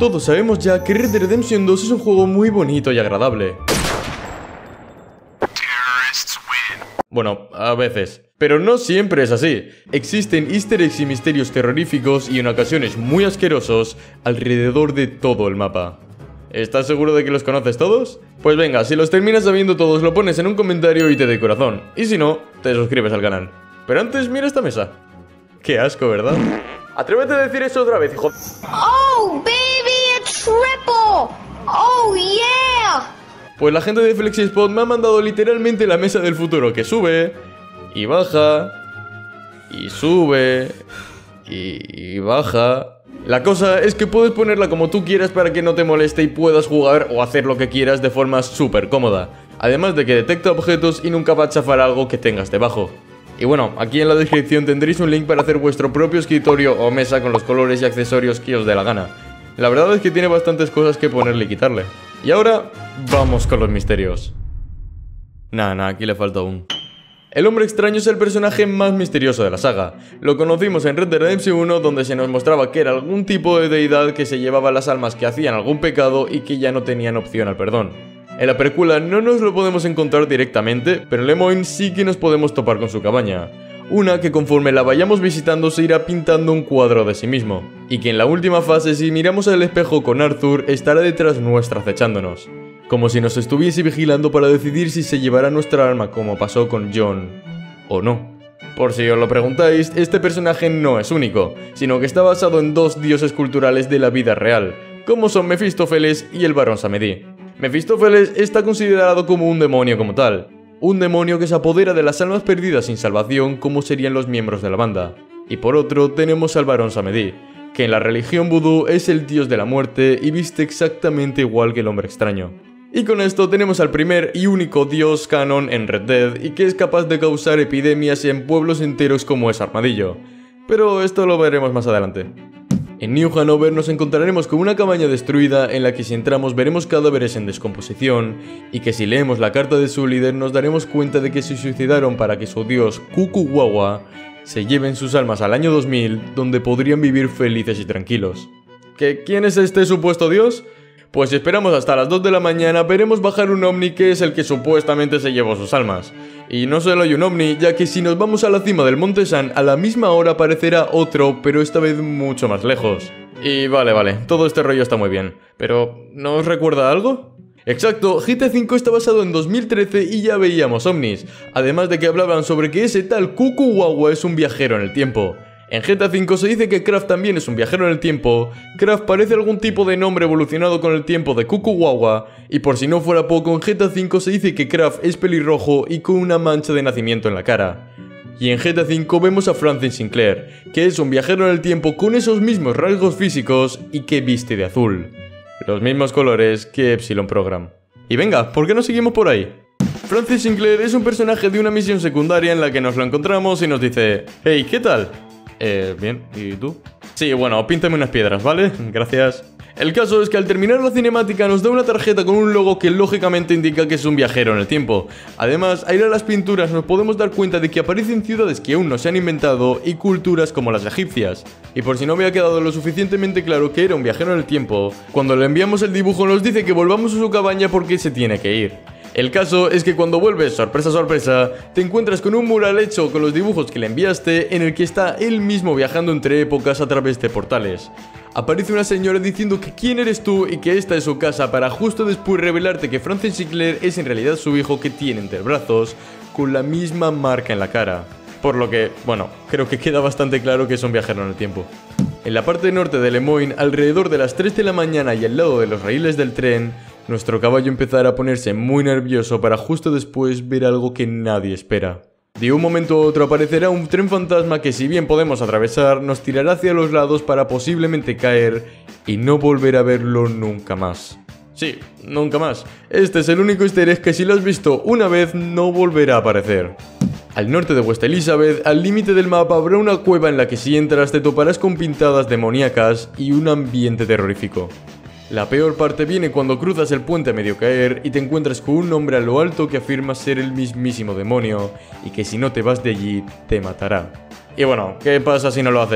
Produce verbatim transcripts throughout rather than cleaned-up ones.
Todos sabemos ya que Red Dead Redemption dos es un juego muy bonito y agradable. Bueno, a veces. Pero no siempre es así. Existen easter eggs y misterios terroríficos y en ocasiones muy asquerosos alrededor de todo el mapa. ¿Estás seguro de que los conoces todos? Pues venga, si los terminas sabiendo todos lo pones en un comentario y te doy corazón. Y si no, te suscribes al canal. Pero antes mira esta mesa. Qué asco, ¿verdad? Atrévete a decir eso otra vez, hijo. Oh, baby, a triple. Oh, yeah. Pues la gente de FlexiSpot me ha mandado literalmente la mesa del futuro que sube y baja y sube y, y baja. La cosa es que puedes ponerla como tú quieras para que no te moleste y puedas jugar o hacer lo que quieras de forma súper cómoda. Además de que detecta objetos y nunca va a chafar algo que tengas debajo. Y bueno, aquí en la descripción tendréis un link para hacer vuestro propio escritorio o mesa con los colores y accesorios que os dé la gana. La verdad es que tiene bastantes cosas que ponerle y quitarle. Y ahora, vamos con los misterios. Nah, nah, aquí le falta aún. El hombre extraño es el personaje más misterioso de la saga. Lo conocimos en Red Dead Redemption uno, donde se nos mostraba que era algún tipo de deidad que se llevaba las almas que hacían algún pecado y que ya no tenían opción al perdón. En la película no nos lo podemos encontrar directamente, pero en Lemoyne sí que nos podemos topar con su cabaña. Una que conforme la vayamos visitando se irá pintando un cuadro de sí mismo, y que en la última fase, si miramos al espejo con Arthur, estará detrás nuestra acechándonos, como si nos estuviese vigilando para decidir si se llevará nuestra alma como pasó con John o no. Por si os lo preguntáis, este personaje no es único, sino que está basado en dos dioses culturales de la vida real, como son Mefistófeles y el Barón Samedi. Mefistófeles está considerado como un demonio como tal, un demonio que se apodera de las almas perdidas sin salvación como serían los miembros de la banda. Y por otro tenemos al Barón Samedi, que en la religión vudú es el dios de la muerte y viste exactamente igual que el hombre extraño. Y con esto tenemos al primer y único dios canon en Red Dead y que es capaz de causar epidemias en pueblos enteros como es Armadillo. Pero esto lo veremos más adelante. En New Hanover nos encontraremos con una cabaña destruida en la que si entramos veremos cadáveres en descomposición y que si leemos la carta de su líder nos daremos cuenta de que se suicidaron para que su dios Kuku-Wawa se lleven sus almas al año dos mil, donde podrían vivir felices y tranquilos. ¿Que quién es este supuesto dios? Pues si esperamos hasta las dos de la mañana veremos bajar un ovni que es el que supuestamente se llevó sus almas. Y no solo hay un ovni, ya que si nos vamos a la cima del Monte San, a la misma hora aparecerá otro, pero esta vez mucho más lejos. Y vale, vale, todo este rollo está muy bien, pero ¿no os recuerda algo? Exacto, G T A cinco está basado en dos mil trece y ya veíamos ovnis, además de que hablaban sobre que ese tal Kuku-Wawa es un viajero en el tiempo. En G T A cinco se dice que Kraft también es un viajero en el tiempo. Kraft parece algún tipo de nombre evolucionado con el tiempo de Kuku-Wawa, y por si no fuera poco, en G T A cinco se dice que Kraft es pelirrojo y con una mancha de nacimiento en la cara. Y en G T A cinco vemos a Francis Sinclair, que es un viajero en el tiempo con esos mismos rasgos físicos y que viste de azul. Los mismos colores que Epsilon Program. Y venga, ¿por qué no seguimos por ahí? Francis Sinclair es un personaje de una misión secundaria en la que nos lo encontramos y nos dice: hey, ¿qué tal? Eh, bien, ¿y tú? Sí, bueno, píntame unas piedras, ¿vale? Gracias. El caso es que al terminar la cinemática nos da una tarjeta con un logo que lógicamente indica que es un viajero en el tiempo. Además, al ir a las pinturas nos podemos dar cuenta de que aparecen ciudades que aún no se han inventado y culturas como las egipcias. Y por si no había quedado lo suficientemente claro que era un viajero en el tiempo, cuando le enviamos el dibujo nos dice que volvamos a su cabaña porque se tiene que ir. El caso es que cuando vuelves, sorpresa sorpresa, te encuentras con un mural hecho con los dibujos que le enviaste en el que está él mismo viajando entre épocas a través de portales. Aparece una señora diciendo que quién eres tú y que esta es su casa para justo después revelarte que Francis Sinclair es en realidad su hijo que tiene entre brazos con la misma marca en la cara. Por lo que, bueno, creo que queda bastante claro que es un viajero en el tiempo. En la parte norte de Lemoyne, alrededor de las tres de la mañana y al lado de los raíles del tren, nuestro caballo empezará a ponerse muy nervioso para justo después ver algo que nadie espera. De un momento a otro aparecerá un tren fantasma que, si bien podemos atravesar, nos tirará hacia los lados para posiblemente caer y no volver a verlo nunca más. Sí, nunca más. Este es el único easter egg que si lo has visto una vez no volverá a aparecer. Al norte de West Elizabeth, al límite del mapa, habrá una cueva en la que si entras te toparás con pintadas demoníacas y un ambiente terrorífico. La peor parte viene cuando cruzas el puente a medio caer y te encuentras con un hombre a lo alto que afirma ser el mismísimo demonio y que si no te vas de allí, te matará. Y bueno, ¿qué pasa si no lo haces?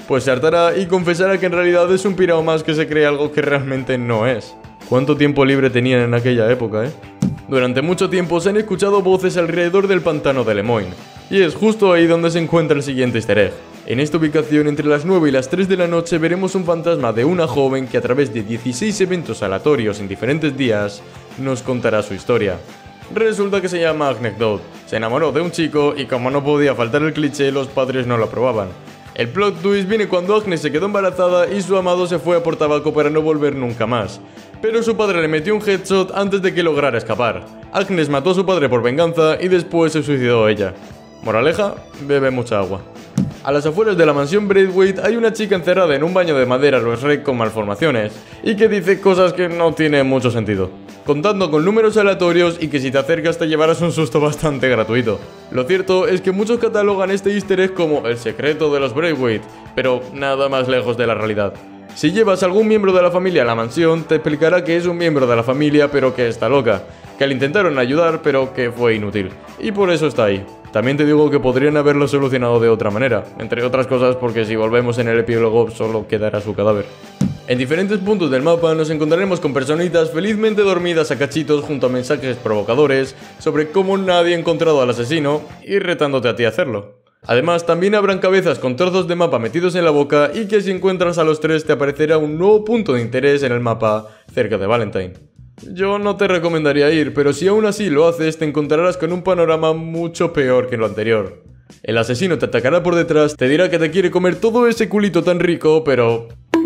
pues se hartará y confesará que en realidad es un pirao más que se cree algo que realmente no es. ¿Cuánto tiempo libre tenían en aquella época, eh? Durante mucho tiempo se han escuchado voces alrededor del pantano de Lemoyne, y es justo ahí donde se encuentra el siguiente easter egg. En esta ubicación, entre las nueve y las tres de la noche, veremos un fantasma de una joven que a través de dieciséis eventos aleatorios en diferentes días, nos contará su historia. Resulta que se llama Anecdote, se enamoró de un chico y como no podía faltar el cliché, los padres no lo aprobaban. El plot twist viene cuando Agnes se quedó embarazada y su amado se fue a por tabaco para no volver nunca más. Pero su padre le metió un headshot antes de que lograra escapar. Agnes mató a su padre por venganza y después se suicidó ella. Moraleja, bebe mucha agua. A las afueras de la mansión Braithwaite hay una chica encerrada en un baño de madera Lois Rec con malformaciones y que dice cosas que no tienen mucho sentido, contando con números aleatorios y que si te acercas te llevarás un susto bastante gratuito. Lo cierto es que muchos catalogan este easter egg como el secreto de los Braithwaite, pero nada más lejos de la realidad. Si llevas a algún miembro de la familia a la mansión, te explicará que es un miembro de la familia pero que está loca, que le intentaron ayudar pero que fue inútil, y por eso está ahí. También te digo que podrían haberlo solucionado de otra manera, entre otras cosas porque si volvemos en el epílogo solo quedará su cadáver. En diferentes puntos del mapa nos encontraremos con personitas felizmente dormidas a cachitos junto a mensajes provocadores sobre cómo nadie ha encontrado al asesino y retándote a ti a hacerlo. Además, también habrán cabezas con trozos de mapa metidos en la boca y que si encuentras a los tres te aparecerá un nuevo punto de interés en el mapa cerca de Valentine. Yo no te recomendaría ir, pero si aún así lo haces te encontrarás con un panorama mucho peor que lo anterior. El asesino te atacará por detrás, te dirá que te quiere comer todo ese culito tan rico, pero...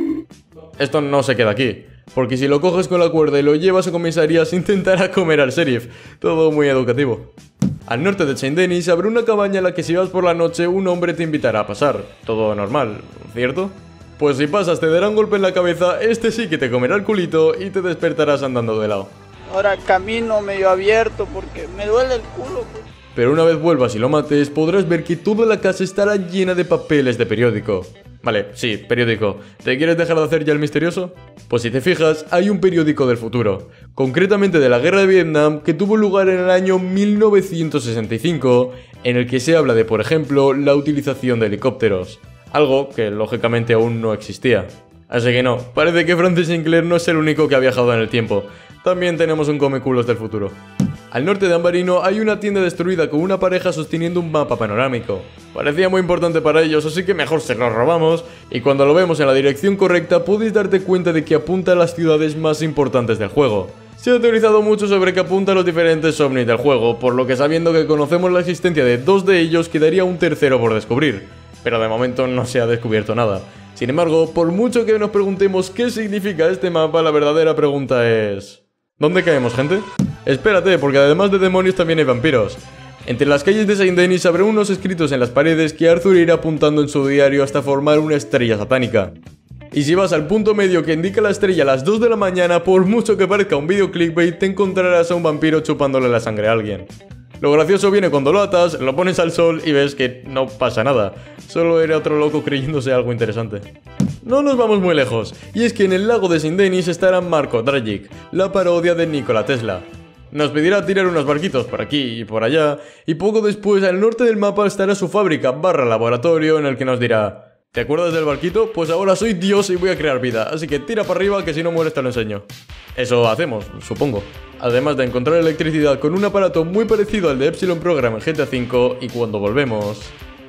esto no se queda aquí, porque si lo coges con la cuerda y lo llevas a comisaría se intentará comer al sheriff, todo muy educativo. Al norte de Saint Denis habrá una cabaña en la que si vas por la noche un hombre te invitará a pasar, todo normal, ¿cierto? Pues si pasas te dará un golpe en la cabeza, este sí que te comerá el culito y te despertarás andando de lado. Ahora camino medio abierto porque me duele el culo. Pues. Pero una vez vuelvas y lo mates, podrás ver que toda la casa estará llena de papeles de periódico. Vale, sí, periódico. ¿Te quieres dejar de hacer ya el misterioso? Pues si te fijas, hay un periódico del futuro, concretamente de la guerra de Vietnam, que tuvo lugar en el año mil novecientos sesenta y cinco, en el que se habla de, por ejemplo, la utilización de helicópteros. Algo que lógicamente aún no existía. Así que no, parece que Francis Sinclair no es el único que ha viajado en el tiempo. También tenemos un comeculos del futuro. Al norte de Ambarino hay una tienda destruida con una pareja sosteniendo un mapa panorámico. Parecía muy importante para ellos, así que mejor se lo robamos, y cuando lo vemos en la dirección correcta podéis darte cuenta de que apunta a las ciudades más importantes del juego. Se ha teorizado mucho sobre que apunta a los diferentes ovnis del juego, por lo que sabiendo que conocemos la existencia de dos de ellos quedaría un tercero por descubrir. Pero de momento no se ha descubierto nada. Sin embargo, por mucho que nos preguntemos qué significa este mapa, la verdadera pregunta es... ¿dónde caemos, gente? Espérate, porque además de demonios también hay vampiros. Entre las calles de Saint Denis habrá unos escritos en las paredes que Arthur irá apuntando en su diario hasta formar una estrella satánica. Y si vas al punto medio que indica la estrella a las dos de la mañana, por mucho que parezca un vídeo clickbait, te encontrarás a un vampiro chupándole la sangre a alguien. Lo gracioso viene cuando lo atas, lo pones al sol y ves que no pasa nada. Solo era otro loco creyéndose algo interesante. No nos vamos muy lejos, y es que en el lago de Saint Denis estará Marko Dragic, la parodia de Nikola Tesla. Nos pedirá tirar unos barquitos por aquí y por allá, y poco después al norte del mapa estará su fábrica barra laboratorio en el que nos dirá: ¿te acuerdas del barquito? Pues ahora soy Dios y voy a crear vida, así que tira para arriba que si no mueres te lo enseño. Eso hacemos, supongo. Además de encontrar electricidad con un aparato muy parecido al de Epsilon Program en G T A cinco, y cuando volvemos...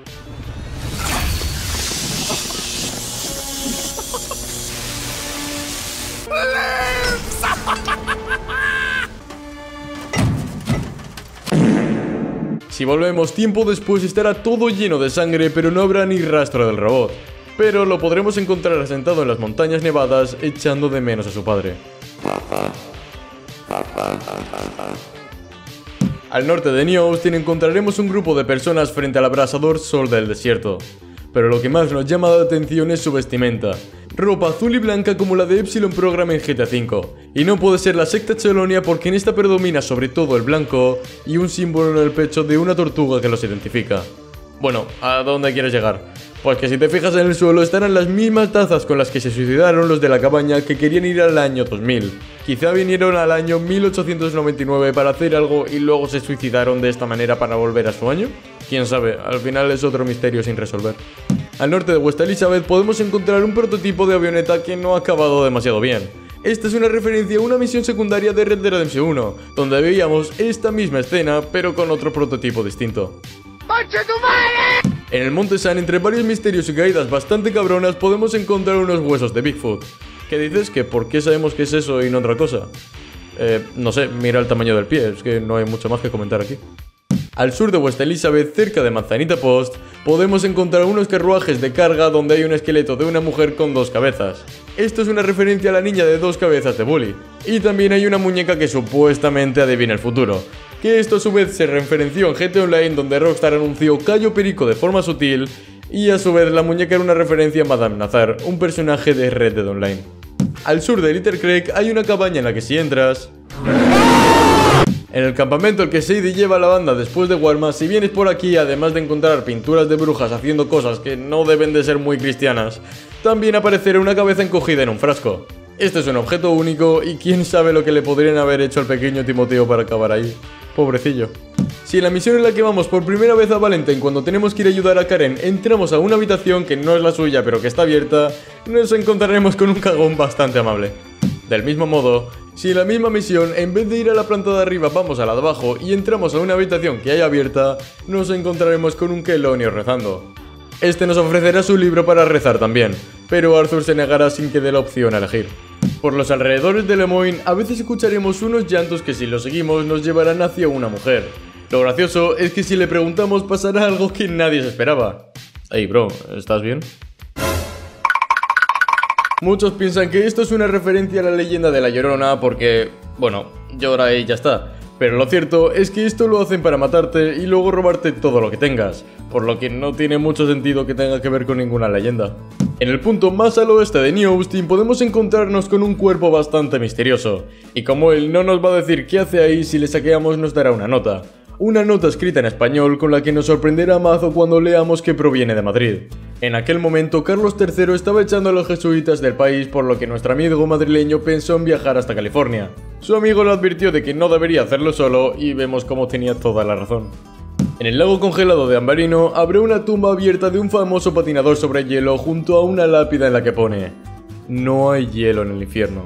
Si volvemos tiempo después estará todo lleno de sangre, pero no habrá ni rastro del robot. Pero lo podremos encontrar asentado en las montañas nevadas, echando de menos a su padre. Al norte de New Austin encontraremos un grupo de personas frente al abrasador sol del desierto. Pero lo que más nos llama la atención es su vestimenta. Ropa azul y blanca como la de Epsilon Program en G T A cinco. Y no puede ser la secta Chelonia porque en esta predomina sobre todo el blanco y un símbolo en el pecho de una tortuga que los identifica. Bueno, ¿a dónde quieres llegar? Pues que si te fijas en el suelo estarán las mismas tazas con las que se suicidaron los de la cabaña que querían ir al año dos mil. Quizá vinieron al año mil ochocientos noventa y nueve para hacer algo y luego se suicidaron de esta manera para volver a su año. Quién sabe, al final es otro misterio sin resolver. Al norte de West Elizabeth podemos encontrar un prototipo de avioneta que no ha acabado demasiado bien. Esta es una referencia a una misión secundaria de Red Dead Redemption uno, donde veíamos esta misma escena pero con otro prototipo distinto. En el Monte Sun, entre varios misterios y caídas bastante cabronas, podemos encontrar unos huesos de Bigfoot. ¿Qué dices? ¿Que por qué sabemos que es eso y no otra cosa? Eh, no sé, mira el tamaño del pie, es que no hay mucho más que comentar aquí. Al sur de West Elizabeth, cerca de Manzanita Post, podemos encontrar unos carruajes de carga donde hay un esqueleto de una mujer con dos cabezas. Esto es una referencia a la niña de dos cabezas de Bully. Y también hay una muñeca que supuestamente adivina el futuro. Que esto a su vez se referenció en G T A Online, donde Rockstar anunció Cayo Perico de forma sutil, y a su vez la muñeca era una referencia a Madame Nazar, un personaje de Red Dead Online. Al sur de Little Creek hay una cabaña en la que si entras... En el campamento al que Sadie lleva a la banda después de Warma, si vienes por aquí, además de encontrar pinturas de brujas haciendo cosas que no deben de ser muy cristianas, también aparecerá una cabeza encogida en un frasco. Este es un objeto único y quién sabe lo que le podrían haber hecho al pequeño Timoteo para acabar ahí. Pobrecillo. Si en la misión en la que vamos por primera vez a Valentine, cuando tenemos que ir a ayudar a Karen, entramos a una habitación que no es la suya pero que está abierta, nos encontraremos con un cagón bastante amable. Del mismo modo, si en la misma misión, en vez de ir a la planta de arriba, vamos a la de abajo y entramos a una habitación que hay abierta, nos encontraremos con un Kelonio rezando. Este nos ofrecerá su libro para rezar también, pero Arthur se negará sin que dé la opción a elegir. Por los alrededores de Lemoyne, a veces escucharemos unos llantos que si los seguimos nos llevarán hacia una mujer. Lo gracioso es que si le preguntamos pasará algo que nadie se esperaba. Hey bro, ¿estás bien? Muchos piensan que esto es una referencia a la leyenda de La Llorona porque, bueno, llora y ya está. Pero lo cierto es que esto lo hacen para matarte y luego robarte todo lo que tengas, por lo que no tiene mucho sentido que tenga que ver con ninguna leyenda. En el punto más al oeste de New Austin podemos encontrarnos con un cuerpo bastante misterioso, y como él no nos va a decir qué hace ahí, si le saqueamos nos dará una nota. Una nota escrita en español con la que nos sorprenderá mazo cuando leamos que proviene de Madrid. En aquel momento Carlos tercero estaba echando a los jesuitas del país, por lo que nuestro amigo madrileño pensó en viajar hasta California. Su amigo le advirtió de que no debería hacerlo solo y vemos cómo tenía toda la razón. En el lago congelado de Ambarino habrá una tumba abierta de un famoso patinador sobre hielo junto a una lápida en la que pone: no hay hielo en el infierno.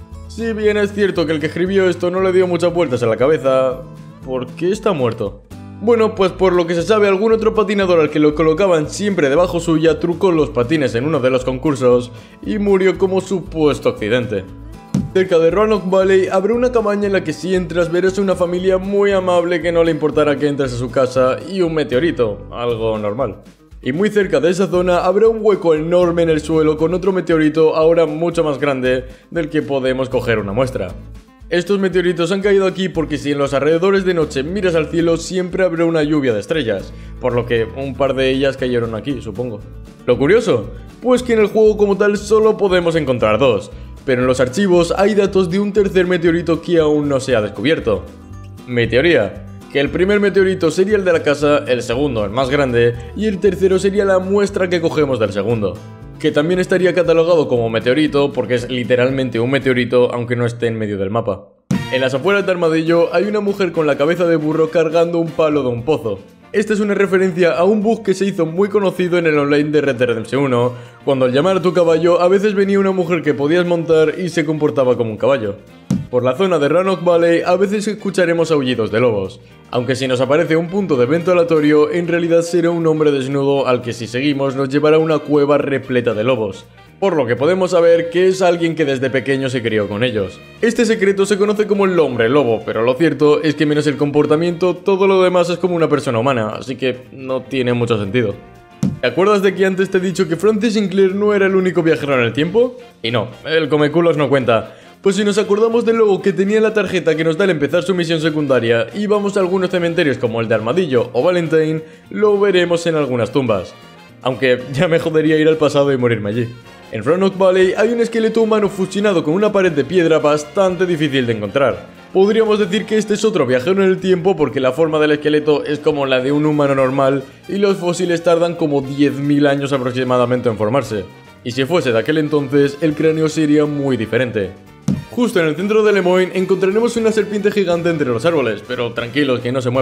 Si bien es cierto que el que escribió esto no le dio muchas vueltas a la cabeza, ¿por qué está muerto? Bueno, pues por lo que se sabe, algún otro patinador al que lo colocaban siempre debajo suya trucó los patines en uno de los concursos y murió como supuesto accidente. Cerca de Roanoke Valley habrá una cabaña en la que si entras verás una familia muy amable que no le importará que entres a su casa y un meteorito, algo normal. Y muy cerca de esa zona habrá un hueco enorme en el suelo con otro meteorito ahora mucho más grande del que podemos coger una muestra. Estos meteoritos han caído aquí porque si en los alrededores de noche miras al cielo siempre habrá una lluvia de estrellas, por lo que un par de ellas cayeron aquí, supongo. Lo curioso, pues que en el juego como tal solo podemos encontrar dos, pero en los archivos hay datos de un tercer meteorito que aún no se ha descubierto. Mi teoría, que el primer meteorito sería el de la casa, el segundo el más grande y el tercero sería la muestra que cogemos del segundo. Que también estaría catalogado como meteorito porque es literalmente un meteorito aunque no esté en medio del mapa. En las afueras de Armadillo hay una mujer con la cabeza de burro cargando un palo de un pozo. Esta es una referencia a un bug que se hizo muy conocido en el online de Red Dead Redemption uno, cuando al llamar a tu caballo a veces venía una mujer que podías montar y se comportaba como un caballo. Por la zona de Roanoke Valley a veces escucharemos aullidos de lobos, aunque si nos aparece un punto de evento aleatorio en realidad será un hombre desnudo al que si seguimos nos llevará a una cueva repleta de lobos, por lo que podemos saber que es alguien que desde pequeño se crió con ellos. Este secreto se conoce como el hombre lobo, pero lo cierto es que menos el comportamiento todo lo demás es como una persona humana, así que no tiene mucho sentido. ¿Te acuerdas de que antes te he dicho que Francis Sinclair no era el único viajero en el tiempo? Y no, el comeculos no cuenta. Pues si nos acordamos del logo que tenía en la tarjeta que nos da al empezar su misión secundaria y vamos a algunos cementerios como el de Armadillo o Valentine, lo veremos en algunas tumbas. Aunque ya me jodería ir al pasado y morirme allí. En Roanoke Valley hay un esqueleto humano fusionado con una pared de piedra bastante difícil de encontrar. Podríamos decir que este es otro viajero en el tiempo porque la forma del esqueleto es como la de un humano normal y los fósiles tardan como diez mil años aproximadamente en formarse. Y si fuese de aquel entonces, el cráneo sería muy diferente. Justo en el centro de Lemoyne encontraremos una serpiente gigante entre los árboles, pero tranquilos que no se mueve.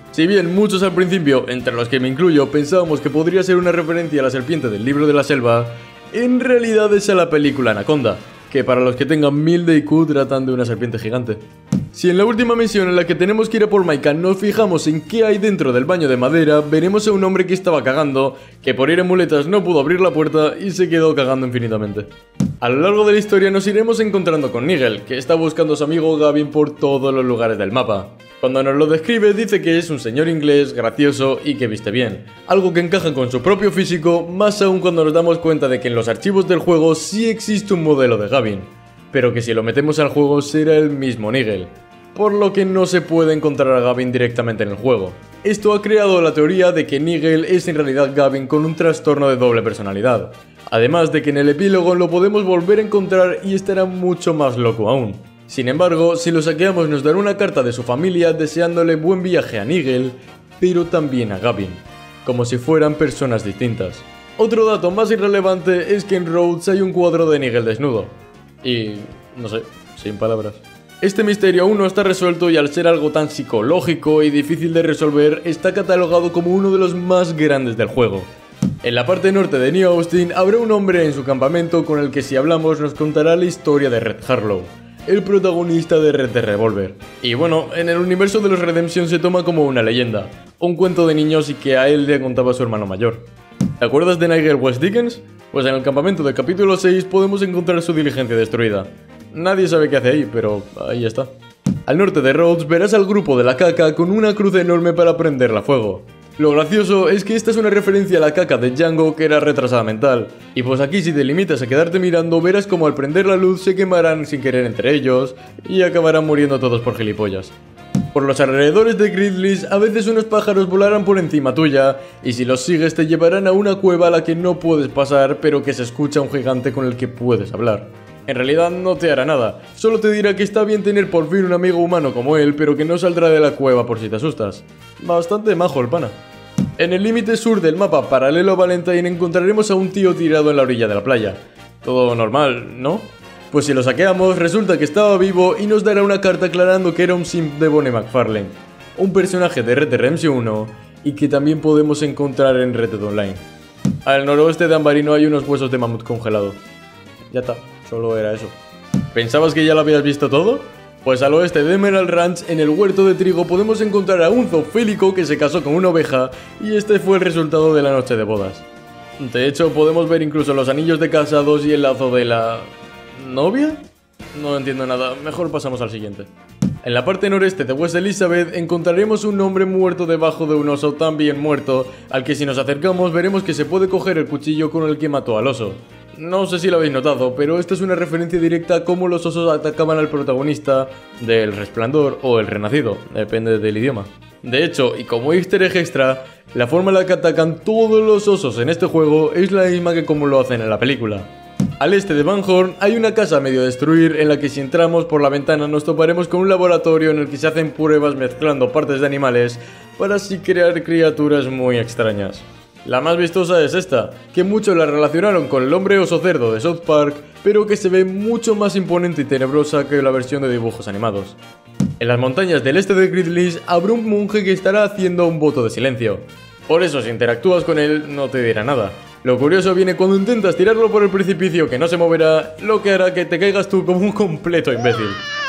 Si bien muchos al principio, entre los que me incluyo, pensábamos que podría ser una referencia a la serpiente del libro de la selva, en realidad es a la película Anaconda, que para los que tengan mil de I Q tratan de una serpiente gigante. Si en la última misión en la que tenemos que ir a por Micah nos fijamos en qué hay dentro del baño de madera, veremos a un hombre que estaba cagando, que por ir en muletas no pudo abrir la puerta y se quedó cagando infinitamente. A lo largo de la historia nos iremos encontrando con Nigel, que está buscando a su amigo Gavin por todos los lugares del mapa. Cuando nos lo describe dice que es un señor inglés, gracioso y que viste bien, algo que encaja con su propio físico, más aún cuando nos damos cuenta de que en los archivos del juego sí existe un modelo de Gavin, pero que si lo metemos al juego será el mismo Nigel, por lo que no se puede encontrar a Gavin directamente en el juego. Esto ha creado la teoría de que Nigel es en realidad Gavin con un trastorno de doble personalidad, además de que en el epílogo lo podemos volver a encontrar y estará mucho más loco aún. Sin embargo, si lo saqueamos nos dará una carta de su familia deseándole buen viaje a Nigel, pero también a Gavin, como si fueran personas distintas. Otro dato más irrelevante es que en Rhodes hay un cuadro de Nigel desnudo. Y... no sé, sin palabras. Este misterio aún no está resuelto y al ser algo tan psicológico y difícil de resolver, está catalogado como uno de los más grandes del juego. En la parte norte de New Austin habrá un hombre en su campamento con el que si hablamos nos contará la historia de Red Harlow, el protagonista de Red Dead Revolver. Y bueno, en el universo de los Redemption se toma como una leyenda, un cuento de niños y que a él le contaba su hermano mayor. ¿Te acuerdas de Nigel West Dickens? Pues en el campamento del capítulo seis podemos encontrar su diligencia destruida. Nadie sabe qué hace ahí, pero ahí está. Al norte de Rhodes verás al grupo de la caca con una cruz enorme para prenderla a fuego. Lo gracioso es que esta es una referencia a la caca de Django, que era retrasada mental, y pues aquí si te limitas a quedarte mirando verás como al prender la luz se quemarán sin querer entre ellos y acabarán muriendo todos por gilipollas. Por los alrededores de Grizzlies a veces unos pájaros volarán por encima tuya y si los sigues te llevarán a una cueva a la que no puedes pasar pero que se escucha un gigante con el que puedes hablar. En realidad no te hará nada, solo te dirá que está bien tener por fin un amigo humano como él, pero que no saldrá de la cueva por si te asustas. Bastante majo el pana. En el límite sur del mapa paralelo a Valentine encontraremos a un tío tirado en la orilla de la playa. Todo normal, ¿no? Pues si lo saqueamos resulta que estaba vivo y nos dará una carta aclarando que era un simp de Bonnie McFarlane, un personaje de Red Dead Redemption uno y que también podemos encontrar en Red Dead Online. Al noroeste de Ambarino hay unos huesos de mamut congelado. Ya está. Solo era eso. ¿Pensabas que ya lo habías visto todo? Pues al oeste de Emerald Ranch, en el huerto de trigo, podemos encontrar a un zoofílico que se casó con una oveja y este fue el resultado de la noche de bodas. De hecho, podemos ver incluso los anillos de casados y el lazo de la... ¿novia? No entiendo nada, mejor pasamos al siguiente. En la parte noreste de West Elizabeth encontraremos un hombre muerto debajo de un oso también muerto, al que si nos acercamos veremos que se puede coger el cuchillo con el que mató al oso. No sé si lo habéis notado, pero esta es una referencia directa a cómo los osos atacaban al protagonista del Resplandor o el Renacido, depende del idioma. De hecho, y como easter egg extra, la forma en la que atacan todos los osos en este juego es la misma que como lo hacen en la película. Al este de Van Horn hay una casa a medio destruir en la que si entramos por la ventana nos toparemos con un laboratorio en el que se hacen pruebas mezclando partes de animales para así crear criaturas muy extrañas. La más vistosa es esta, que muchos la relacionaron con el hombre oso cerdo de South Park, pero que se ve mucho más imponente y tenebrosa que la versión de dibujos animados. En las montañas del este de Grizzlies habrá un monje que estará haciendo un voto de silencio. Por eso si interactúas con él no te dirá nada. Lo curioso viene cuando intentas tirarlo por el precipicio que no se moverá, lo que hará que te caigas tú como un completo imbécil.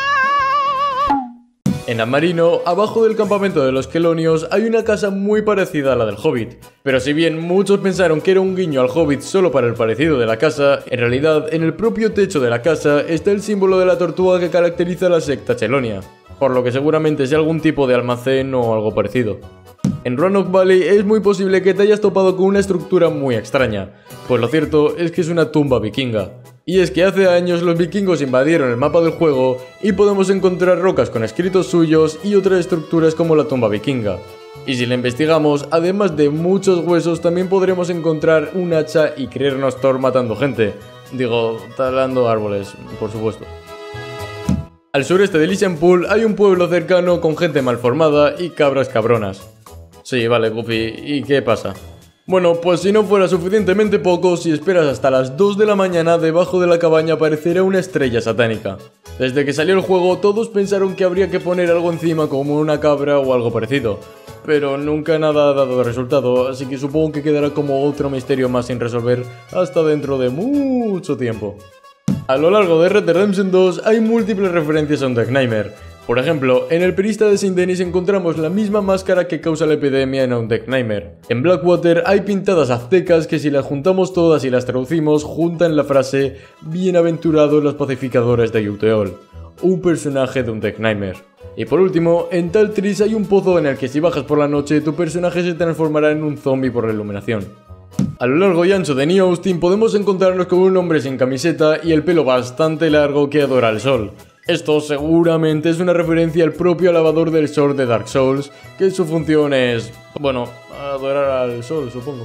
En Ambarino, abajo del campamento de los Quelonios, hay una casa muy parecida a la del Hobbit. Pero si bien muchos pensaron que era un guiño al Hobbit solo para el parecido de la casa, en realidad en el propio techo de la casa está el símbolo de la tortuga que caracteriza a la secta Chelonia, por lo que seguramente sea algún tipo de almacén o algo parecido. En Roanoke Valley es muy posible que te hayas topado con una estructura muy extraña, pues lo cierto es que es una tumba vikinga. Y es que hace años los vikingos invadieron el mapa del juego y podemos encontrar rocas con escritos suyos y otras estructuras como la tumba vikinga. Y si la investigamos, además de muchos huesos, también podremos encontrar un hacha y creernos Thor matando gente. Digo, talando árboles, por supuesto. Al sureste de Elysian Pool hay un pueblo cercano con gente malformada y cabras cabronas. Sí, vale, Goofy, ¿y qué pasa? Bueno, pues si no fuera suficientemente poco, si esperas hasta las dos de la mañana, debajo de la cabaña aparecerá una estrella satánica. Desde que salió el juego, todos pensaron que habría que poner algo encima como una cabra o algo parecido. pero nunca nada ha dado resultado, así que supongo que quedará como otro misterio más sin resolver hasta dentro de mucho tiempo. A lo largo de Red Dead Redemption dos hay múltiples referencias a Undead Nightmare. Por ejemplo, en el Perista de Saint Denis encontramos la misma máscara que causa la epidemia en Undead Nightmare. En Blackwater hay pintadas aztecas que si las juntamos todas y las traducimos juntan la frase "Bienaventurados los pacificadores de Yuteol", un personaje de Undead Nightmare. Y por último, en Tal Tris hay un pozo en el que si bajas por la noche tu personaje se transformará en un zombie por la iluminación. A lo largo y ancho de New Austin podemos encontrarnos con un hombre sin camiseta y el pelo bastante largo que adora el sol. Esto seguramente es una referencia al propio alabador del sol de Dark Souls, que su función es, bueno, adorar al sol, supongo.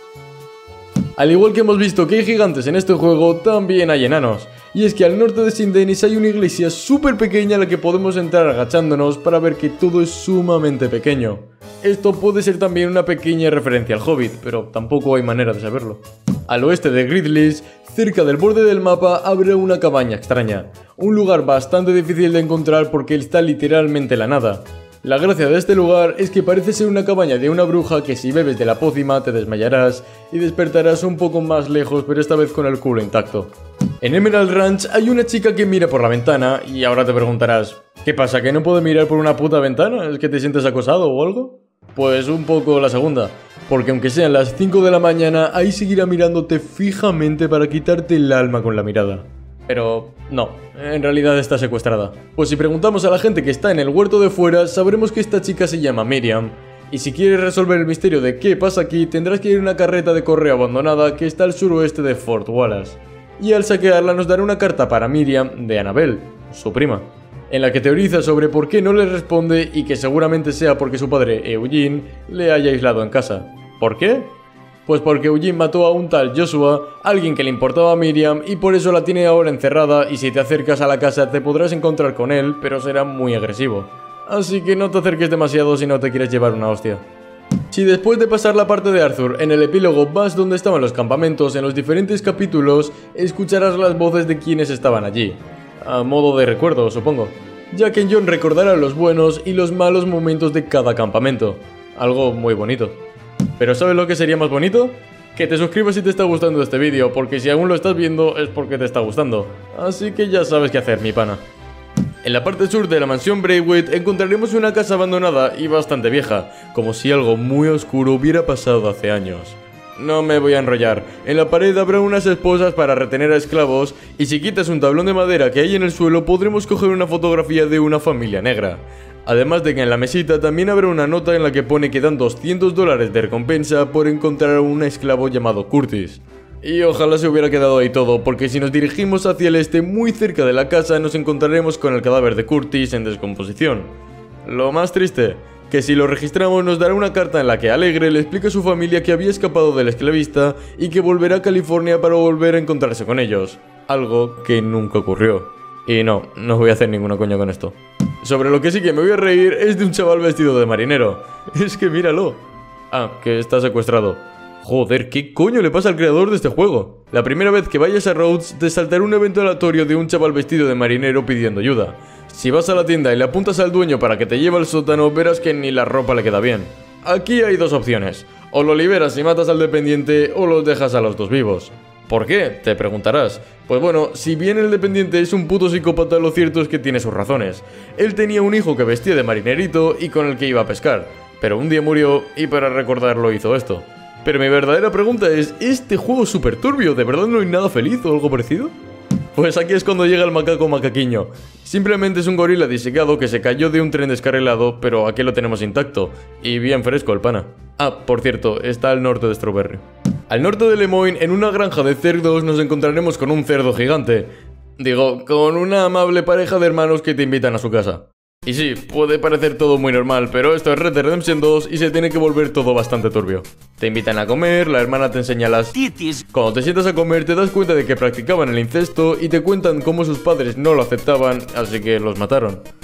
Al igual que hemos visto que hay gigantes en este juego, también hay enanos. Y es que al norte de Saint Denis hay una iglesia súper pequeña a la que podemos entrar agachándonos para ver que todo es sumamente pequeño. Esto puede ser también una pequeña referencia al Hobbit, pero tampoco hay manera de saberlo. Al oeste de Gridleys, cerca del borde del mapa, abre una cabaña extraña. Un lugar bastante difícil de encontrar porque está literalmente en la nada. La gracia de este lugar es que parece ser una cabaña de una bruja que si bebes de la pócima te desmayarás y despertarás un poco más lejos, pero esta vez con el culo intacto. En Emerald Ranch hay una chica que mira por la ventana y ahora te preguntarás, ¿qué pasa, que no puedo mirar por una puta ventana? ¿Es que te sientes acosado o algo? Pues un poco la segunda, porque aunque sean las cinco de la mañana, ahí seguirá mirándote fijamente para quitarte el alma con la mirada. Pero no, en realidad está secuestrada. Pues si preguntamos a la gente que está en el huerto de fuera, sabremos que esta chica se llama Miriam. Y si quieres resolver el misterio de qué pasa aquí, tendrás que ir a una carreta de correo abandonada que está al suroeste de Fort Wallace. Y al saquearla nos dará una carta para Miriam de Annabelle, su prima, en la que teoriza sobre por qué no le responde y que seguramente sea porque su padre, Eugene, le haya aislado en casa. ¿Por qué? Pues porque Eugene mató a un tal Joshua, alguien que le importaba a Miriam, y por eso la tiene ahora encerrada, y si te acercas a la casa te podrás encontrar con él, pero será muy agresivo. Así que no te acerques demasiado si no te quieres llevar una hostia. Si después de pasar la parte de Arthur en el epílogo vas donde estaban los campamentos en los diferentes capítulos, escucharás las voces de quienes estaban allí. A modo de recuerdo, supongo. Ya que John recordará los buenos y los malos momentos de cada campamento. Algo muy bonito. ¿Pero sabes lo que sería más bonito? Que te suscribas si te está gustando este vídeo, porque si aún lo estás viendo es porque te está gustando. Así que ya sabes qué hacer, mi pana. En la parte sur de la mansión Braithwaite encontraremos una casa abandonada y bastante vieja, como si algo muy oscuro hubiera pasado hace años. No me voy a enrollar, en la pared habrá unas esposas para retener a esclavos y si quitas un tablón de madera que hay en el suelo podremos coger una fotografía de una familia negra. Además de que en la mesita también habrá una nota en la que pone que dan doscientos dólares de recompensa por encontrar a un esclavo llamado Curtis. Y ojalá se hubiera quedado ahí todo, porque si nos dirigimos hacia el este muy cerca de la casa nos encontraremos con el cadáver de Curtis en descomposición. Lo más triste, que si lo registramos nos dará una carta en la que Alegre le explica a su familia que había escapado del esclavista y que volverá a California para volver a encontrarse con ellos. Algo que nunca ocurrió. Y no, no voy a hacer ninguna coña con esto. Sobre lo que sí que me voy a reír es de un chaval vestido de marinero. Es que míralo. Ah, que está secuestrado. Joder, ¿qué coño le pasa al creador de este juego? La primera vez que vayas a Rhodes te saltará un evento aleatorio de un chaval vestido de marinero pidiendo ayuda. Si vas a la tienda y le apuntas al dueño para que te lleve al sótano, verás que ni la ropa le queda bien. Aquí hay dos opciones. O lo liberas y matas al dependiente, o los dejas a los dos vivos. ¿Por qué? Te preguntarás. Pues bueno, si bien el dependiente es un puto psicópata, lo cierto es que tiene sus razones. Él tenía un hijo que vestía de marinerito y con el que iba a pescar, pero un día murió y para recordarlo hizo esto. Pero mi verdadera pregunta es, ¿este juego es súper turbio? ¿De verdad no hay nada feliz o algo parecido? Pues aquí es cuando llega el macaco macaquiño. Simplemente es un gorila disecado que se cayó de un tren descarrilado, pero aquí lo tenemos intacto. Y bien fresco el pana. Ah, por cierto, está al norte de Strawberry. Al norte de Lemoyne, en una granja de cerdos, nos encontraremos con un cerdo gigante. Digo, con una amable pareja de hermanos que te invitan a su casa. Y sí, puede parecer todo muy normal, pero esto es Red Dead Redemption dos y se tiene que volver todo bastante turbio. Te invitan a comer, la hermana te enseña las titis. Cuando te sientas a comer te das cuenta de que practicaban el incesto y te cuentan cómo sus padres no lo aceptaban, así que los mataron.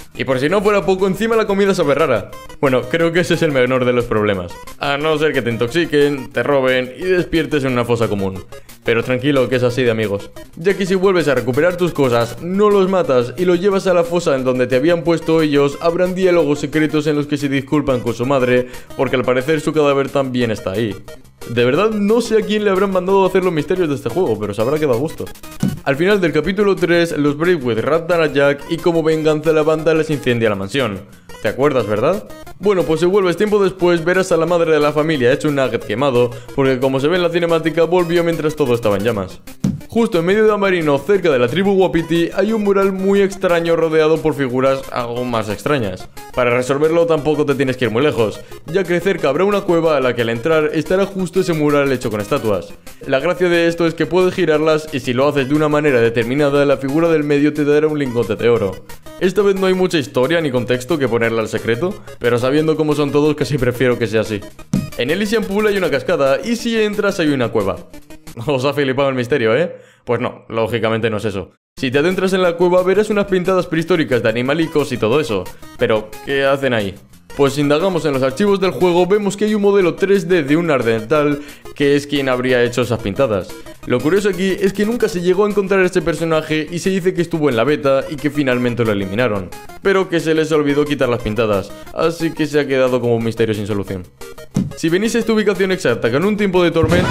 Y por si no fuera poco, encima la comida sabe rara. Bueno, creo que ese es el menor de los problemas. A no ser que te intoxiquen, te roben y despiertes en una fosa común. Pero tranquilo, que es así de amigos. Ya que si vuelves a recuperar tus cosas, no los matas y los llevas a la fosa en donde te habían puesto ellos, habrán diálogos secretos en los que se disculpan con su madre, porque al parecer su cadáver también está ahí. De verdad no sé a quién le habrán mandado a hacer los misterios de este juego, pero se habrá quedado a gusto. Al final del capítulo tres, los Braithwaite raptan a Jack y como venganza la banda les incendia la mansión. ¿Te acuerdas, verdad? Bueno, pues si vuelves tiempo después verás a la madre de la familia hecho un nugget quemado, porque como se ve en la cinemática volvió mientras todo estaba en llamas. Justo en medio de Ambarino, cerca de la tribu Wapiti, hay un mural muy extraño rodeado por figuras algo más extrañas. Para resolverlo tampoco te tienes que ir muy lejos, ya que cerca habrá una cueva a la que al entrar estará justo ese mural hecho con estatuas. La gracia de esto es que puedes girarlas y si lo haces de una manera determinada, la figura del medio te dará un lingote de oro. Esta vez no hay mucha historia ni contexto que ponerle al secreto, pero sabiendo cómo son todos casi prefiero que sea así. En Elysian Pool hay una cascada y si entras hay una cueva. Os ha flipado el misterio, ¿eh? Pues no, lógicamente no es eso. Si te adentras en la cueva verás unas pintadas prehistóricas de animalicos y todo eso. Pero, ¿qué hacen ahí? Pues si indagamos en los archivos del juego vemos que hay un modelo tres D de un ardental que es quien habría hecho esas pintadas. Lo curioso aquí es que nunca se llegó a encontrar a este personaje y se dice que estuvo en la beta y que finalmente lo eliminaron, pero que se les olvidó quitar las pintadas, así que se ha quedado como un misterio sin solución. Si venís a esta ubicación exacta con un tiempo de tormenta...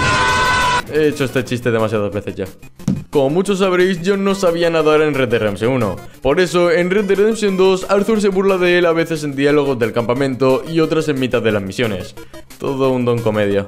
He hecho este chiste demasiadas veces ya. Como muchos sabréis, yo no sabía nadar en Red Dead Redemption uno. Por eso, en Red Dead Redemption dos, Arthur se burla de él a veces en diálogos del campamento y otras en mitad de las misiones. Todo un don comedia.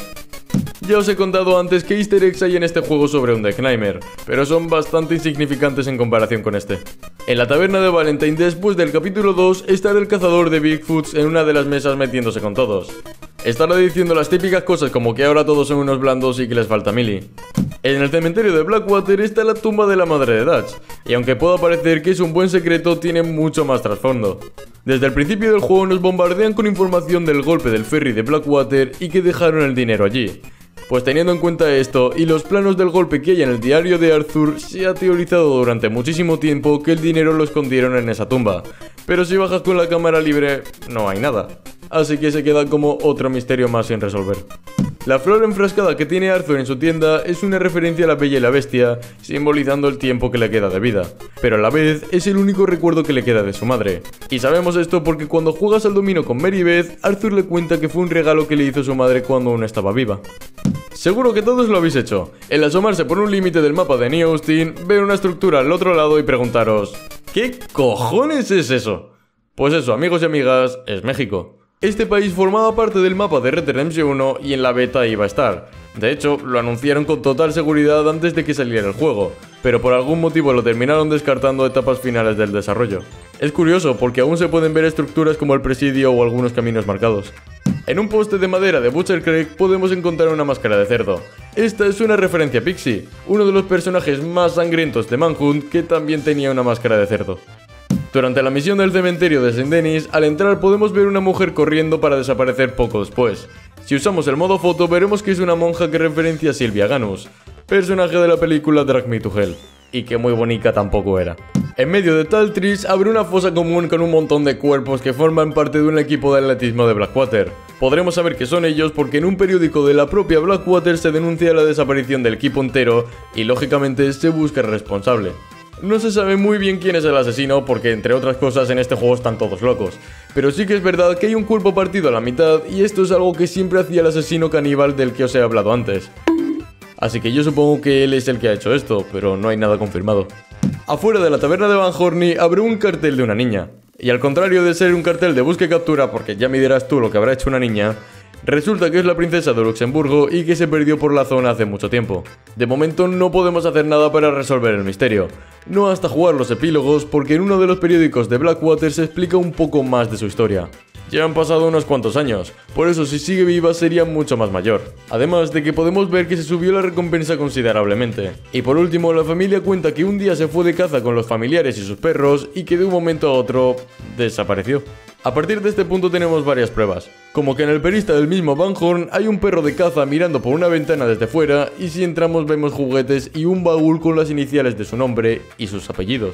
Ya os he contado antes que easter eggs hay en este juego sobre un Decknaimer, pero son bastante insignificantes en comparación con este. En la taberna de Valentine, después del capítulo dos, estará el cazador de Bigfoots en una de las mesas metiéndose con todos. Estará diciendo las típicas cosas como que ahora todos son unos blandos y que les falta mili. En el cementerio de Blackwater está la tumba de la madre de Dutch, y aunque pueda parecer que es un buen secreto, tiene mucho más trasfondo. Desde el principio del juego nos bombardean con información del golpe del ferry de Blackwater y que dejaron el dinero allí. Pues teniendo en cuenta esto y los planos del golpe que hay en el diario de Arthur, se ha teorizado durante muchísimo tiempo que el dinero lo escondieron en esa tumba. Pero si bajas con la cámara libre, no hay nada. Así que se queda como otro misterio más sin resolver. La flor enfrascada que tiene Arthur en su tienda es una referencia a la Bella y la Bestia, simbolizando el tiempo que le queda de vida, pero a la vez es el único recuerdo que le queda de su madre. Y sabemos esto porque cuando juegas al dominó con Mary Beth, Arthur le cuenta que fue un regalo que le hizo su madre cuando aún estaba viva. Seguro que todos lo habéis hecho, el asomarse por un límite del mapa de New Austin, ver una estructura al otro lado y preguntaros ¿qué cojones es eso? Pues eso, amigos y amigas, es México. Este país formaba parte del mapa de Red Dead Redemption uno y en la beta iba a estar. De hecho, lo anunciaron con total seguridad antes de que saliera el juego, pero por algún motivo lo terminaron descartando a etapas finales del desarrollo. Es curioso porque aún se pueden ver estructuras como el presidio o algunos caminos marcados. En un poste de madera de Butcher Creek podemos encontrar una máscara de cerdo. Esta es una referencia a Pixie, uno de los personajes más sangrientos de Manhunt que también tenía una máscara de cerdo. Durante la misión del cementerio de Saint Denis, al entrar podemos ver una mujer corriendo para desaparecer poco después. Si usamos el modo foto veremos que es una monja que referencia a Sylvia Ganus, personaje de la película Drag Me to Hell, y que muy bonita tampoco era. En medio de Taltris abre una fosa común con un montón de cuerpos que forman parte de un equipo de atletismo de Blackwater. Podremos saber que son ellos porque en un periódico de la propia Blackwater se denuncia la desaparición del equipo entero y lógicamente se busca el responsable. No se sabe muy bien quién es el asesino porque entre otras cosas en este juego están todos locos, pero sí que es verdad que hay un cuerpo partido a la mitad y esto es algo que siempre hacía el asesino caníbal del que os he hablado antes. Así que yo supongo que él es el que ha hecho esto, pero no hay nada confirmado. Afuera de la taberna de Van Horny abre un cartel de una niña, y al contrario de ser un cartel de busca y captura, porque ya me dirás tú lo que habrá hecho una niña, resulta que es la princesa de Luxemburgo y que se perdió por la zona hace mucho tiempo. De momento no podemos hacer nada para resolver el misterio, no hasta jugar los epílogos porque en uno de los periódicos de Blackwater se explica un poco más de su historia. Ya han pasado unos cuantos años, por eso si sigue viva sería mucho más mayor. Además de que podemos ver que se subió la recompensa considerablemente. Y por último, la familia cuenta que un día se fue de caza con los familiares y sus perros y que de un momento a otro desapareció. A partir de este punto tenemos varias pruebas, como que en el perista del mismo Van Horn hay un perro de caza mirando por una ventana desde fuera y si entramos vemos juguetes y un baúl con las iniciales de su nombre y sus apellidos.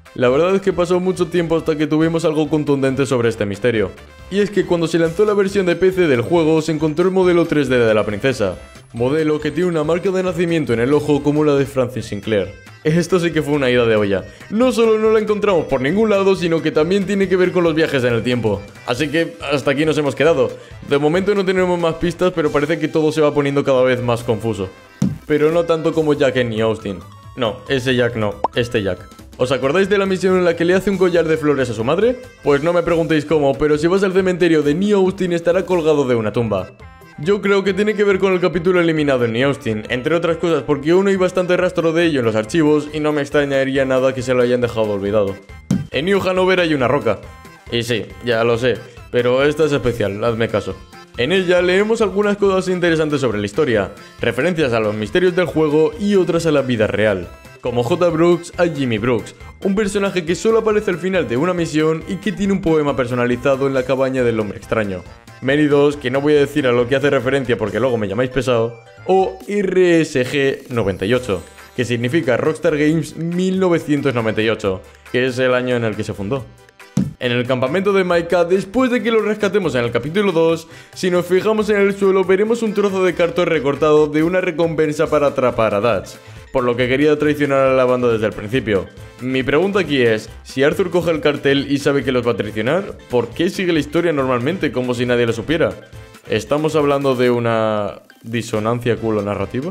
La verdad es que pasó mucho tiempo hasta que tuvimos algo contundente sobre este misterio. Y es que cuando se lanzó la versión de P C del juego se encontró el modelo tres D de la princesa, modelo que tiene una marca de nacimiento en el ojo como la de Francis Sinclair. Esto sí que fue una ida de olla. No solo no la encontramos por ningún lado, sino que también tiene que ver con los viajes en el tiempo. Así que hasta aquí nos hemos quedado. De momento no tenemos más pistas, pero parece que todo se va poniendo cada vez más confuso. Pero no tanto como Jack en New Austin. No, ese Jack no, este Jack. ¿Os acordáis de la misión en la que le hace un collar de flores a su madre? Pues no me preguntéis cómo, pero si vas al cementerio de New Austin estará colgado de una tumba. Yo creo que tiene que ver con el capítulo eliminado en New Austin, entre otras cosas porque aún hay bastante rastro de ello en los archivos y no me extrañaría nada que se lo hayan dejado olvidado. En New Hanover hay una roca. Y sí, ya lo sé, pero esta es especial, hazme caso. En ella leemos algunas cosas interesantes sobre la historia, referencias a los misterios del juego y otras a la vida real. Como J. Brooks a Jimmy Brooks, un personaje que solo aparece al final de una misión y que tiene un poema personalizado en la cabaña del hombre extraño. Mary dos, que no voy a decir a lo que hace referencia porque luego me llamáis pesado, o R S G noventa y ocho, que significa Rockstar Games mil novecientos noventa y ocho, que es el año en el que se fundó. En el campamento de Micah, después de que lo rescatemos en el capítulo dos, si nos fijamos en el suelo veremos un trozo de cartón recortado de una recompensa para atrapar a Dutch, por lo que quería traicionar a la banda desde el principio. Mi pregunta aquí es, si Arthur coge el cartel y sabe que los va a traicionar, ¿por qué sigue la historia normalmente como si nadie lo supiera? ¿Estamos hablando de una disonancia culo-narrativa?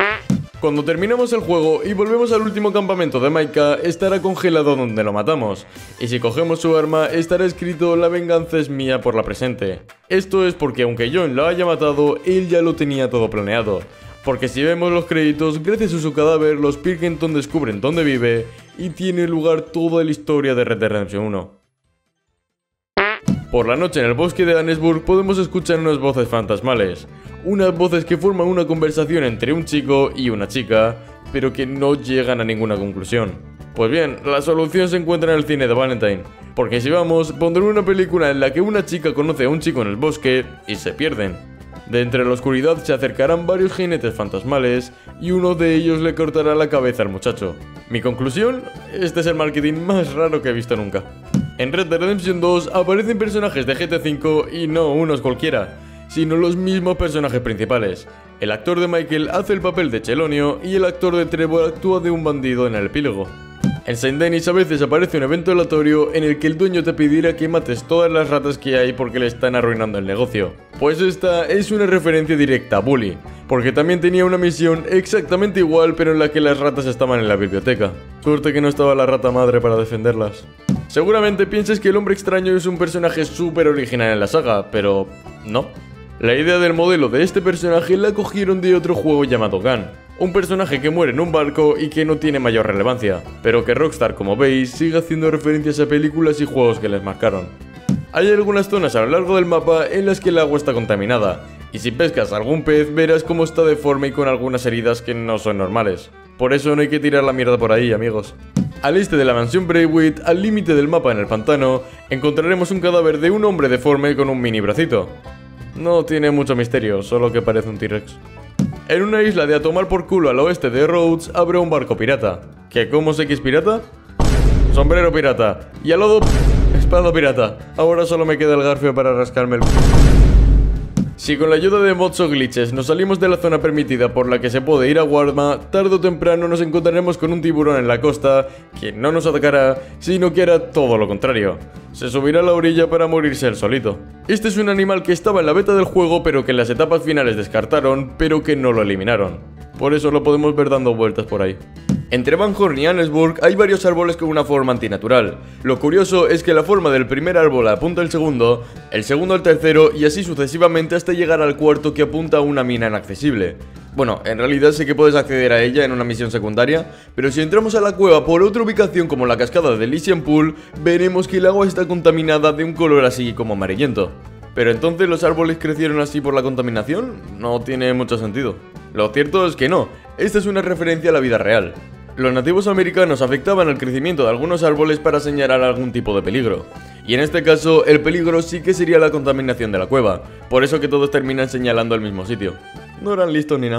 Cuando terminamos el juego y volvemos al último campamento de Micah, estará congelado donde lo matamos, y si cogemos su arma estará escrito "La venganza es mía por la presente". Esto es porque aunque John lo haya matado, él ya lo tenía todo planeado. Porque si vemos los créditos, gracias a su cadáver, los Pilkington descubren dónde vive y tiene lugar toda la historia de Red Dead Redemption uno. Por la noche en el bosque de Annesburg podemos escuchar unas voces fantasmales, unas voces que forman una conversación entre un chico y una chica, pero que no llegan a ninguna conclusión. Pues bien, la solución se encuentra en el cine de Valentine, porque si vamos, pondrán una película en la que una chica conoce a un chico en el bosque y se pierden. De entre la oscuridad se acercarán varios jinetes fantasmales y uno de ellos le cortará la cabeza al muchacho. Mi conclusión, este es el marketing más raro que he visto nunca. En Red Dead Redemption dos aparecen personajes de G T A cinco y no unos cualquiera, sino los mismos personajes principales. El actor de Michael hace el papel de Chelonio y el actor de Trevor actúa de un bandido en el epílogo. En Saint Denis a veces aparece un evento aleatorio en el que el dueño te pedirá que mates todas las ratas que hay porque le están arruinando el negocio. Pues esta es una referencia directa a Bully, porque también tenía una misión exactamente igual pero en la que las ratas estaban en la biblioteca. Suerte que no estaba la rata madre para defenderlas. Seguramente pienses que el hombre extraño es un personaje súper original en la saga, pero no. La idea del modelo de este personaje la cogieron de otro juego llamado Gun. Un personaje que muere en un barco y que no tiene mayor relevancia, pero que Rockstar, como veis, sigue haciendo referencias a películas y juegos que les marcaron. Hay algunas zonas a lo largo del mapa en las que el agua está contaminada, y si pescas algún pez verás cómo está deforme y con algunas heridas que no son normales. Por eso no hay que tirar la mierda por ahí, amigos. Al este de la mansión Braithwaite, al límite del mapa en el pantano, encontraremos un cadáver de un hombre deforme con un mini bracito. No tiene mucho misterio, solo que parece un T-Rex. En una isla de a tomar por culo al oeste de Rhodes habrá un barco pirata. ¿Qué cómo sé que es pirata? Sombrero pirata. Y al lado, espada pirata. Ahora solo me queda el garfio para rascarme el... Si con la ayuda de mods o glitches nos salimos de la zona permitida por la que se puede ir a Warma, tarde o temprano nos encontraremos con un tiburón en la costa que no nos atacará, sino que hará todo lo contrario. Se subirá a la orilla para morirse él solito. Este es un animal que estaba en la beta del juego pero que en las etapas finales descartaron, pero que no lo eliminaron. Por eso lo podemos ver dando vueltas por ahí. Entre Van Horn y Annesburg hay varios árboles con una forma antinatural. Lo curioso es que la forma del primer árbol apunta al segundo, el segundo al tercero y así sucesivamente hasta llegar al cuarto que apunta a una mina inaccesible. Bueno, en realidad sé que puedes acceder a ella en una misión secundaria, pero si entramos a la cueva por otra ubicación como la cascada de Elysian Pool, veremos que el agua está contaminada de un color así como amarillento. ¿Pero entonces los árboles crecieron así por la contaminación? No tiene mucho sentido. Lo cierto es que no, esta es una referencia a la vida real. Los nativos americanos afectaban el crecimiento de algunos árboles para señalar algún tipo de peligro. Y en este caso, el peligro sí que sería la contaminación de la cueva, por eso que todos terminan señalando el mismo sitio. No eran listos ni nada.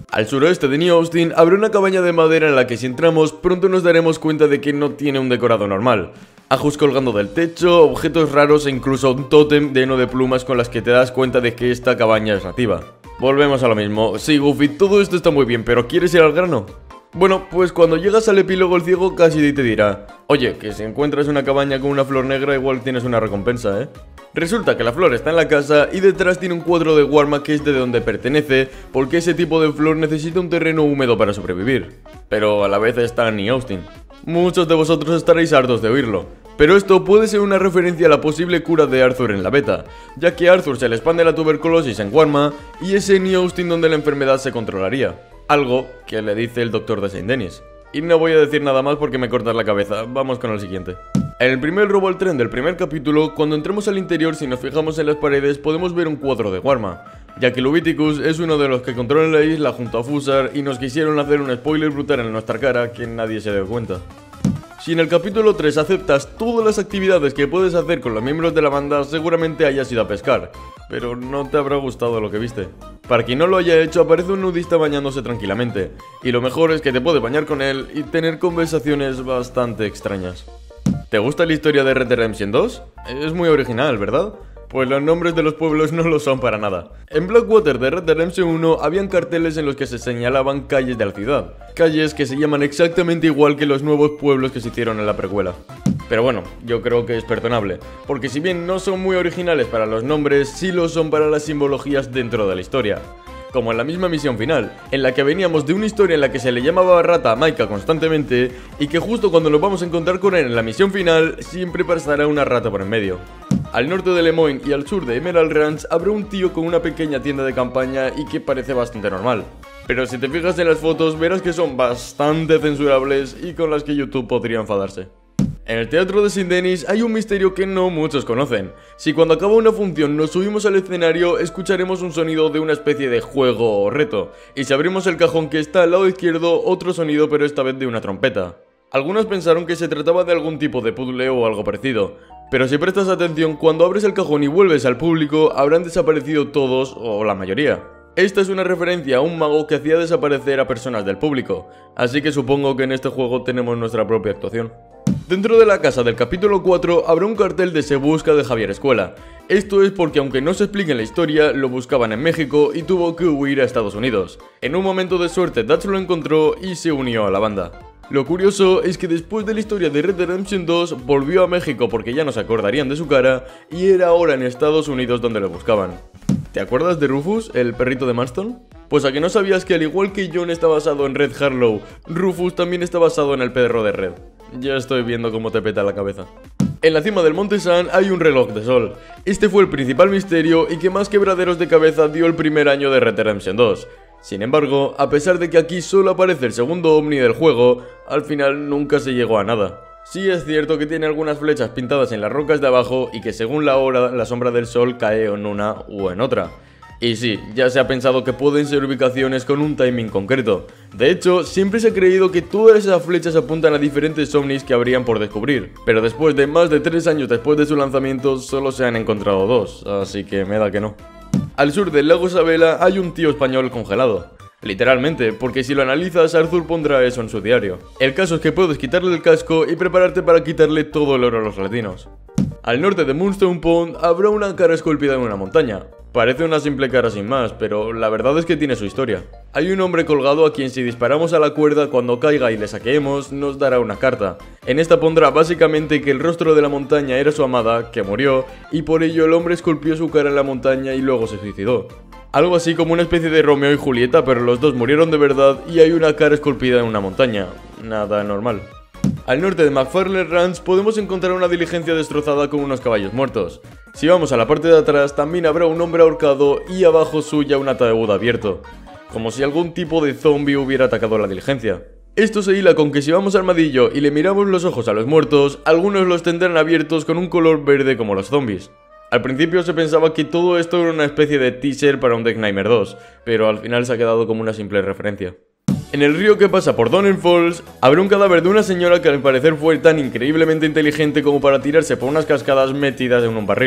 Al suroeste de New Austin habrá una cabaña de madera en la que si entramos pronto nos daremos cuenta de que no tiene un decorado normal. Ajos colgando del techo, objetos raros e incluso un tótem lleno de plumas con las que te das cuenta de que esta cabaña es nativa. Volvemos a lo mismo. Sí, Goofy, todo esto está muy bien, pero ¿quieres ir al grano? Bueno, pues cuando llegas al epílogo el ciego casi te dirá: oye, que si encuentras una cabaña con una flor negra igual tienes una recompensa, ¿eh? Resulta que la flor está en la casa y detrás tiene un cuadro de Warma que es de donde pertenece, porque ese tipo de flor necesita un terreno húmedo para sobrevivir. Pero a la vez está en New Austin. Muchos de vosotros estaréis hartos de oírlo, pero esto puede ser una referencia a la posible cura de Arthur en la beta, ya que a Arthur se le expande la tuberculosis en Warma y es en New Austin donde la enfermedad se controlaría. Algo que le dice el doctor de Saint Denis. Y no voy a decir nada más porque me cortas la cabeza, vamos con el siguiente. En el primer robo al tren del primer capítulo, cuando entremos al interior si nos fijamos en las paredes podemos ver un cuadro de Warma, ya que Lubiticus es uno de los que controlan la isla junto a Fusar y nos quisieron hacer un spoiler brutal en nuestra cara que nadie se dio cuenta. Si en el capítulo tres aceptas todas las actividades que puedes hacer con los miembros de la banda, seguramente hayas ido a pescar, pero no te habrá gustado lo que viste. Para quien no lo haya hecho, aparece un nudista bañándose tranquilamente, y lo mejor es que te puedes bañar con él y tener conversaciones bastante extrañas. ¿Te gusta la historia de Red Dead Redemption dos? Es muy original, ¿verdad? Pues los nombres de los pueblos no lo son para nada. En Blackwater de Red Dead Redemption uno habían carteles en los que se señalaban calles de la ciudad. Calles que se llaman exactamente igual que los nuevos pueblos que se hicieron en la precuela. Pero bueno, yo creo que es perdonable, porque si bien no son muy originales para los nombres, sí lo son para las simbologías dentro de la historia. Como en la misma misión final, en la que veníamos de una historia en la que se le llamaba rata a Micah constantemente, y que justo cuando nos vamos a encontrar con él en la misión final, siempre pasará una rata por en medio. Al norte de Lemoyne y al sur de Emerald Ranch habrá un tío con una pequeña tienda de campaña y que parece bastante normal. Pero si te fijas en las fotos verás que son bastante censurables y con las que YouTube podría enfadarse. En el teatro de Saint Denis hay un misterio que no muchos conocen. Si cuando acaba una función nos subimos al escenario, escucharemos un sonido de una especie de juego o reto. Y si abrimos el cajón que está al lado izquierdo, otro sonido pero esta vez de una trompeta. Algunos pensaron que se trataba de algún tipo de puzzle o algo parecido. Pero si prestas atención, cuando abres el cajón y vuelves al público, habrán desaparecido todos o la mayoría. Esta es una referencia a un mago que hacía desaparecer a personas del público, así que supongo que en este juego tenemos nuestra propia actuación. Dentro de la casa del capítulo cuatro habrá un cartel de Se busca de Javier Escuela. Esto es porque aunque no se explique en la historia, lo buscaban en México y tuvo que huir a Estados Unidos. En un momento de suerte Dutch lo encontró y se unió a la banda. Lo curioso es que después de la historia de Red Dead Redemption dos volvió a México porque ya no se acordarían de su cara y era ahora en Estados Unidos donde lo buscaban. ¿Te acuerdas de Rufus, el perrito de Marston? Pues a que no sabías que al igual que John está basado en Red Harlow, Rufus también está basado en el perro de Red. Ya estoy viendo cómo te peta la cabeza. En la cima del Monte Sun hay un reloj de sol. Este fue el principal misterio y que más quebraderos de cabeza dio el primer año de Red Dead Redemption dos. Sin embargo, a pesar de que aquí solo aparece el segundo Omni del juego, al final nunca se llegó a nada. Sí es cierto que tiene algunas flechas pintadas en las rocas de abajo y que según la hora, la sombra del sol cae en una o en otra. Y sí, ya se ha pensado que pueden ser ubicaciones con un timing concreto. De hecho, siempre se ha creído que todas esas flechas apuntan a diferentes ovnis que habrían por descubrir. Pero después de más de tres años después de su lanzamiento, solo se han encontrado dos, así que me da que no. Al sur del lago Isabela hay un tío español congelado. Literalmente, porque si lo analizas, Arthur pondrá eso en su diario. El caso es que puedes quitarle el casco y prepararte para quitarle todo el oro a los latinos. Al norte de Moonstone Pond habrá una cara esculpida en una montaña. Parece una simple cara sin más, pero la verdad es que tiene su historia. Hay un hombre colgado a quien si disparamos a la cuerda cuando caiga y le saqueemos, nos dará una carta. En esta pondrá básicamente que el rostro de la montaña era su amada, que murió, y por ello el hombre esculpió su cara en la montaña y luego se suicidó. Algo así como una especie de Romeo y Julieta, pero los dos murieron de verdad y hay una cara esculpida en una montaña. Nada normal. Al norte de McFarlane Ranch podemos encontrar una diligencia destrozada con unos caballos muertos. Si vamos a la parte de atrás también habrá un hombre ahorcado y abajo suya un ataúd abierto, como si algún tipo de zombie hubiera atacado la diligencia. Esto se hila con que si vamos al armadillo y le miramos los ojos a los muertos, algunos los tendrán abiertos con un color verde como los zombies. Al principio se pensaba que todo esto era una especie de teaser para un Death Nightmare dos, pero al final se ha quedado como una simple referencia. En el río que pasa por Donner Falls, habrá un cadáver de una señora que al parecer fue tan increíblemente inteligente como para tirarse por unas cascadas metidas en un barril.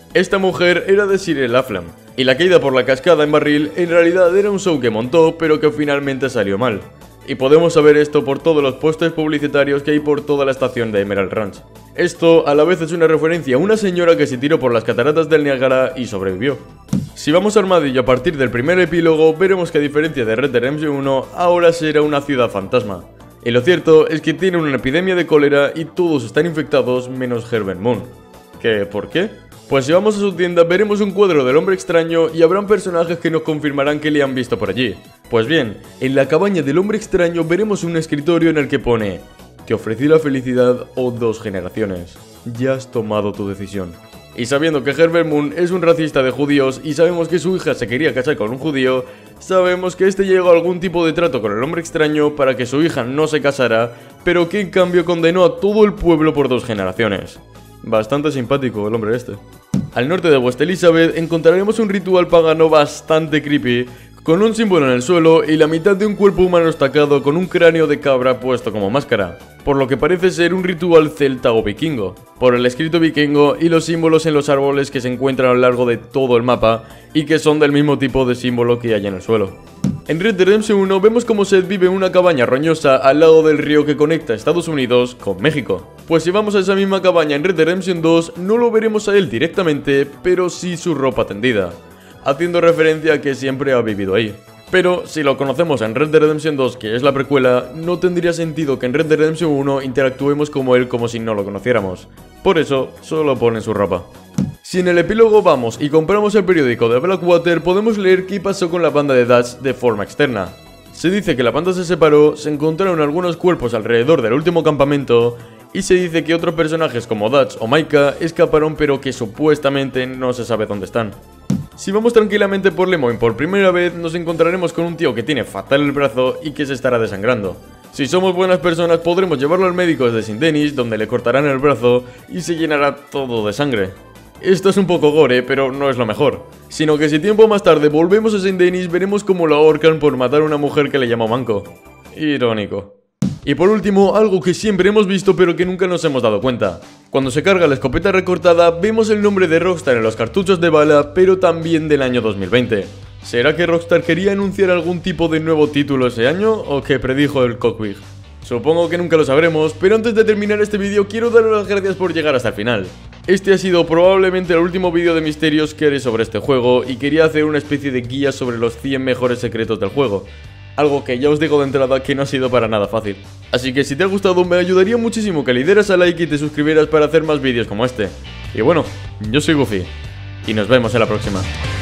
Esta mujer era de Cyril Aflam, y la caída por la cascada en barril en realidad era un show que montó, pero que finalmente salió mal. Y podemos saber esto por todos los pósters publicitarios que hay por toda la estación de Emerald Ranch. Esto a la vez es una referencia a una señora que se tiró por las cataratas del Niágara y sobrevivió. Si vamos a Armadillo a partir del primer epílogo, veremos que a diferencia de Red Dead Redemption uno, ahora será una ciudad fantasma. Y lo cierto es que tiene una epidemia de cólera y todos están infectados menos Herbert Moon. ¿Qué? ¿Por qué? Pues si vamos a su tienda veremos un cuadro del hombre extraño y habrán personajes que nos confirmarán que le han visto por allí. Pues bien, en la cabaña del hombre extraño veremos un escritorio en el que pone: te ofrecí la felicidad o dos generaciones. Ya has tomado tu decisión. Y sabiendo que Herbert Moon es un racista de judíos y sabemos que su hija se quería casar con un judío, sabemos que este llegó a algún tipo de trato con el hombre extraño para que su hija no se casara, pero que en cambio condenó a todo el pueblo por dos generaciones. Bastante simpático el hombre este. Al norte de West Elizabeth encontraremos un ritual pagano bastante creepy, con un símbolo en el suelo y la mitad de un cuerpo humano estacado con un cráneo de cabra puesto como máscara, por lo que parece ser un ritual celta o vikingo, por el escrito vikingo y los símbolos en los árboles que se encuentran a lo largo de todo el mapa y que son del mismo tipo de símbolo que hay en el suelo. En Red Dead Redemption uno vemos como Seth vive en una cabaña roñosa al lado del río que conecta Estados Unidos con México. Pues si vamos a esa misma cabaña en Red Dead Redemption dos, no lo veremos a él directamente, pero sí su ropa tendida, haciendo referencia a que siempre ha vivido ahí. Pero si lo conocemos en Red Dead Redemption dos, que es la precuela, no tendría sentido que en Red Dead Redemption uno interactuemos como él como si no lo conociéramos. Por eso, solo pone su ropa. Si en el epílogo vamos y compramos el periódico de Blackwater, podemos leer qué pasó con la banda de Dutch de forma externa. Se dice que la banda se separó, se encontraron algunos cuerpos alrededor del último campamento, y se dice que otros personajes como Dutch o Micah escaparon pero que supuestamente no se sabe dónde están. Si vamos tranquilamente por Lemoyne por primera vez, nos encontraremos con un tío que tiene fatal el brazo y que se estará desangrando. Si somos buenas personas podremos llevarlo al médico desde Saint Denis, donde le cortarán el brazo y se llenará todo de sangre. Esto es un poco gore, pero no es lo mejor, sino que si tiempo más tarde volvemos a Saint Denis veremos cómo lo ahorcan por matar a una mujer que le llamó manco. Irónico. Y por último, algo que siempre hemos visto pero que nunca nos hemos dado cuenta. Cuando se carga la escopeta recortada, vemos el nombre de Rockstar en los cartuchos de bala, pero también del año dos mil veinte. ¿Será que Rockstar quería anunciar algún tipo de nuevo título ese año o que predijo el Cockpit? Supongo que nunca lo sabremos, pero antes de terminar este vídeo quiero daros las gracias por llegar hasta el final. Este ha sido probablemente el último vídeo de misterios que haré sobre este juego y quería hacer una especie de guía sobre los cien mejores secretos del juego. Algo que ya os digo de entrada que no ha sido para nada fácil. Así que si te ha gustado me ayudaría muchísimo que le dieras a like y te suscribieras para hacer más vídeos como este. Y bueno, yo soy Goofy y nos vemos en la próxima.